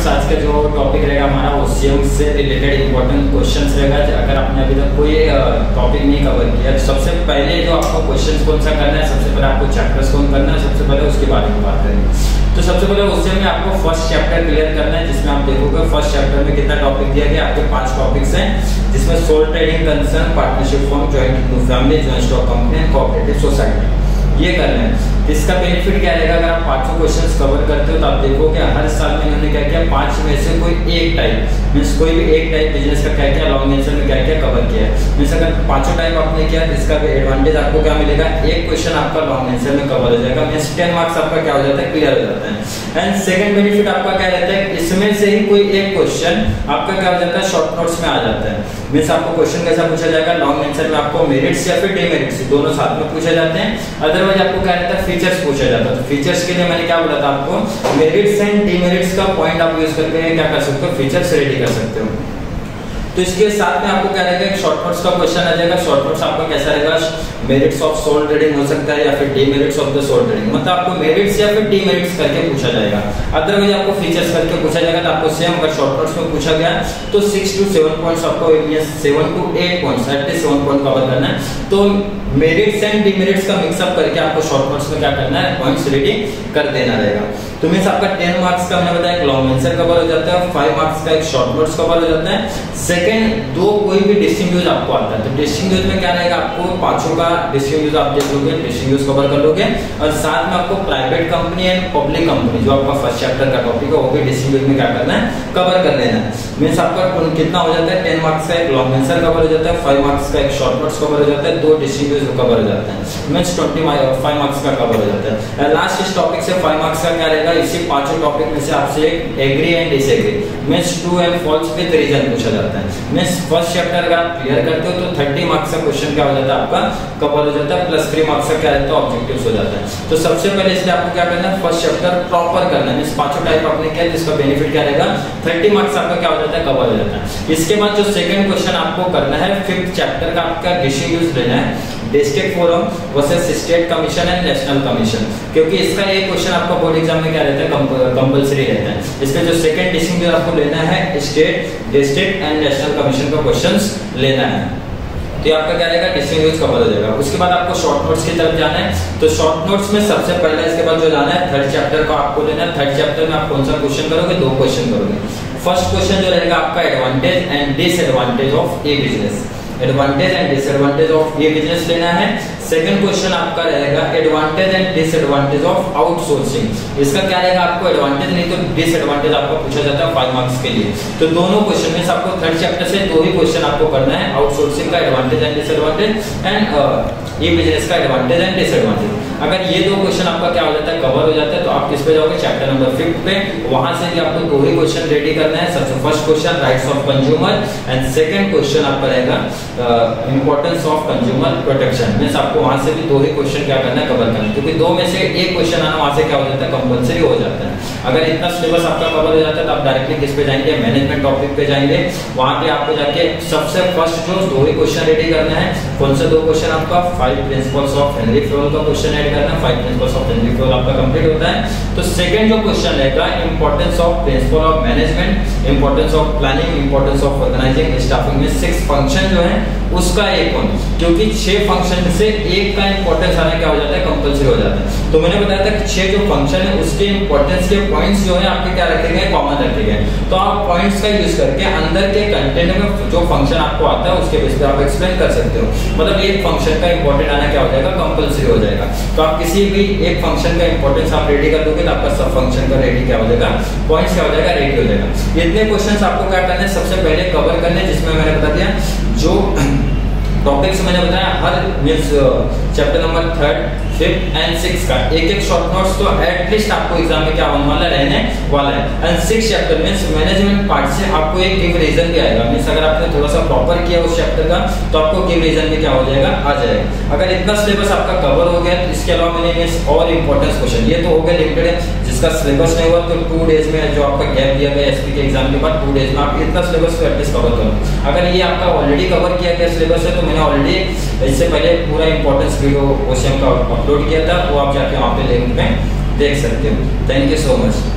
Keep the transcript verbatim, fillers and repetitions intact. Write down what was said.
Students, आज का जो टॉपिक रहेगा हमारा ओसीएम से रिलेटेड इंपॉर्टेंट क्वेश्चंस रहेगा। अगर आपने अभी तक कोई टॉपिक नहीं कवर किया तो सबसे पहले जो आपको क्वेश्चंस कौन सा करना है, सबसे पहले आपको चैप्टर्स कौन करना है, सबसे पहले उसके बारे में बात करेंगे। तो सबसे पहले ओसीएम में आपको फर्स्ट चैप्टर क्लियर करना है, जिसमें आप देखोगे फर्स्ट चैप्टर में कितना टॉपिक दिया गया, आपके पांच टॉपिक्स हैं, जिसमें sole trading concern, partnership form, joint family, joint stock company, cooperative society, ये करना है। इसका बेनिफिट क्या रहेगा, अगर आप पांचों क्वेश्चंस कवर करते हो तो आप देखोगे हर साल में इन्होंने क्या किया, पांच में से कोई एक टाइप मींस कोई भी एक टाइप बिजनेस का क्या किया, लॉन्ग आंसर में क्या क्या कवर किया है। मींस अगर पांचों टाइप आपने किया तो इसका एडवांटेज आपको क्या मिलेगा, एक क्वेश्चन आपका लॉन्ग आंसर में कवर हो जाएगा, मींस टेन मार्क्स आपका क्या हो जाता है, क्लियर हो जाता है। एंड सेकंड बेनिफिट आपका क्या रहता है, इसमें से ही कोई एक क्वेश्चन आपका क्या हो जाता है, शॉर्ट नोट्स में आ जाता है। मींस आपको क्वेश्चन कैसा पूछा जाएगा, लॉन्ग आंसर में आपको मेरिट्स या फिर डिमेरिट्स दोनों साथ में पूछे जाते हैं। अदरवाइज आपको क्या रहता है, फीचर्स पूछा जाता है। तो फीचर्स के लिए मैंने क्या बोला था आपको, मेरिट्स एंड डिमेरिट्स का पॉइंट आप यूज करके क्या कर सकते हो, फीचर्स रेडी कर सकते हो। तो इसके साथ में आपको क्या रहेगा, एक शॉर्ट नोट्स का क्वेश्चन आ जाएगा। शॉर्ट नोट्स आपका कैसा रहेगा, मेरिट्स ऑफ सोल ट्रेडिंग हो सकता है या फिर demerits of the sole trading, मतलब आपको मेरिट्स या फिर डीमेरिट्स करके पूछा जाएगा। अदरवाइज आपको फीचर्स करके पूछा जाएगा। तो आपको सेम अगर शॉर्ट नोट्स में पूछा गया तो सिक्स टू सेवन पॉइंट्स आपको seven two eight points at least seven point cover करना है। तो मेरिट्स एंड डीमेरिट्स का मिक्सअप करके आपको शॉर्ट नोट्स में क्या करना है, पॉइंट्स रेडी कर देना रहेगा। तो मींस आपका टेन मार्क्स का मैंने बताया एक लॉन्ग आंसर कवर हो जाता है, फाइव मार्क्स का एक शॉर्ट नोट्स कवर हो जाता है। सेकंड, दो कोई भी डिस्टिंग्विश आपको आता है तो डिस्टिंग्विश में क्या रहेगा, आपको पांचों का डिस्टिंग्विश आप देख लोगे, डिस्टिंग्विश कवर कर लोगे। और साथ में आपको private company and public company जो आपका फर्स्ट चैप्टर का टॉपिक है वो भी डिस्टिंग्विश में क्या करना है, कवर कर लेना है। मींस आपका कितना हो जाता है, टेन मार्क्स का एक लॉन्ग आंसर कवर हो जाता है, फाइव मार्क्स का एक शॉर्ट नोट्स कवर हो जाता है, दो डिस्टिंग्विश कवर हो जाता है, मींस ट्वेंटी फाइव मार्क्स का कवर हो जाता है। लास्ट इस टॉपिक से फाइव मार्क्स का क्या रहेगा, इसी पांचों टॉपिक में से आपसे agree and disagree means true and false with reason पूछा जाता है। मींस फर्स्ट चैप्टर अगर आप क्लियर करते हो तो थर्टी मार्क्स का क्वेश्चन क्या हो जाता है, आपका कवर हो जाता है, प्लस थ्री मार्क्स का क्या रहता है, ऑब्जेक्टिव्स हो जाता है। तो सबसे पहले इसलिए आपको क्या करना है, फर्स्ट चैप्टर प्रॉपर करना है। मींस पांचों टाइप आपने किया तो इसका बेनिफिट क्या रहेगा, थर्टी मार्क्स आपका क्या हो जाता है, कवर हो जाता है। इसके बाद जो सेकंड क्वेश्चन आपको करना है, फिफ्थ चैप्टर का आपका डिस्ट्रीब्यूट लेना है, district forum versus state commission and national commission, क्योंकि इसका एक क्वेश्चन आपका बोर्ड एग्जाम में क्या रहता है, कंपलसरी रहता है। इसमें जो सेकंड डिस्ट्रिक्ट आपको लेना है, state, district and national commission का क्वेश्चंस लेना है। तो ये आपका क्या रहेगा, डिस्टिंग्विश कवर हो जाएगा। उसके बाद आपको शॉर्ट नोट्स की तरफ जाना है। तो शॉर्ट नोट्स में सबसे पहले इसके बाद जो जाना है, थर्ड चैप्टर का आपको लेना है। थर्ड चैप्टर में आप कौन सा क्वेश्चन करोगे, दो क्वेश्चन करोगे। फर्स्ट क्वेश्चन जो रहेगा आपका advantage and disadvantage of a business, advantage and disadvantage of ये बिजनेस लेना है। सेकंड क्वेश्चन आपका रहेगा advantage and disadvantage of outsourcing. इसका क्या रहेगा, आपको एडवांटेज नहीं तो डिसएडवांटेज आपको पूछा जाता है फाइव मार्क्स के लिए। तो दोनों क्वेश्चन में आपको थर्ड चैप्टर से दो ही क्वेश्चन आपको करना है, आउटसोर्सिंग का एडवांटेज एंड डिसएडवांटेज एंड ये बिजनेस का एडवांटेज एंड डिसएडवांटेज। अगर ये दो क्वेश्चन आपका क्या हो जाता है, कवर हो जाता है, तो आप किस पे जाओगे, चैप्टर नंबर फिफ्थ पे। वहां से भी आपको दो ही क्वेश्चन रेडी करना है। सबसे first question rights of consumer and second question आपका रहेगा importance of consumer protection. Means आपको वहां से भी दो ही क्वेश्चन क्या करना है, कवर करना है, क्योंकि दो में से एक क्वेश्चन आना वहां से क्या हो जाता है, कंपलसरी हो जाता है। अगर इतना सिलेबस आपका कवर हो जाता है तो आप डायरेक्टली किस पे जाएंगे, मैनेजमेंट टॉपिक पे जाएंगे। वहां पे आपको जाके सबसे फर्स्ट जो दो ही क्वेश्चन रेडी करना है, कौन से दो क्वेश्चन आपका, five principles of Henri Fayol का क्वेश्चन ऐड करना है, five principles of Henri Fayol आपका कंप्लीट होता है। तो सेकंड जो क्वेश्चन रहेगा importance of principle of management, importance of planning, importance of organising, staffing में सिक्स फंक्शन जो है उसका एक कौन, क्योंकि छह फंक्शन में से एक का इंपॉर्टेंस आना क्या हो जाता है, कंपलसरी हो जाता है। तो मैंने बताया था कि छह जो फंक्शन है उसके इंपॉर्टेंस के पॉइंट्स जो है आपके क्या रखे गए, कॉमन रखे गए। तो आप पॉइंट्स का यूज करके अंदर के कंटेंट में जो फंक्शन आपको आता है उसके बेस पे आप एक्सप्लेन कर सकते हो। मतलब एक फंक्शन का इंपॉर्टेंट आना क्या हो जाएगा, कंपलसरी हो जाएगा। तो आप किसी भी एक फंक्शन का इंपॉर्टेंस आप रेडी कर दोगे तो आपका सब फंक्शन का रेडी क्या हो जाएगा, पॉइंट्स क्या हो जाएगा, रेडी हो जाएगा। इतने क्वेश्चंस आपको क्या करना है, सबसे पहले कवर करने, जिसमें मैंने बता दिया जो टॉपिक्स मैंने बताया हर means chapter number third, fifth and six का एक एक शॉर्ट नोट्स तो एटलीस्ट आपको एग्जाम में क्या होने वाला, रहने वाला है। And six chapter means management part से आपको एक गिव रीजन भी आएगा। मींस अगर आपने थोड़ा सा प्रॉपर किया उस चैप्टर का तो आपको गिव रीजन भी क्या हो जाएगा, आ जाएगा। अगर इतना सिलेबस आपका कवर हो गया तो इसके अलावा मैंने मींस और इंपॉर्टेंस क्वेश्चन, ये तो हो गया लिमिटेड है, जिसका सिलेबस नहीं हुआ तो टू डेज में जो आपका गैप दिया गया एसपी के एग्जाम के बाद टू डेज में आप इतना सिलेबस को एटलीस्ट कवर करो। अगर ये आपका ऑलरेडी कवर किया गया सिलेबस है तो मैंने ऑलरेडी इससे पहले पूरा इंपॉर्टेंस वीडियो ओसीएम का अपलोड किया था, वो आप जाके वहाँ पे लिंक में देख सकते हो। Thank you so much.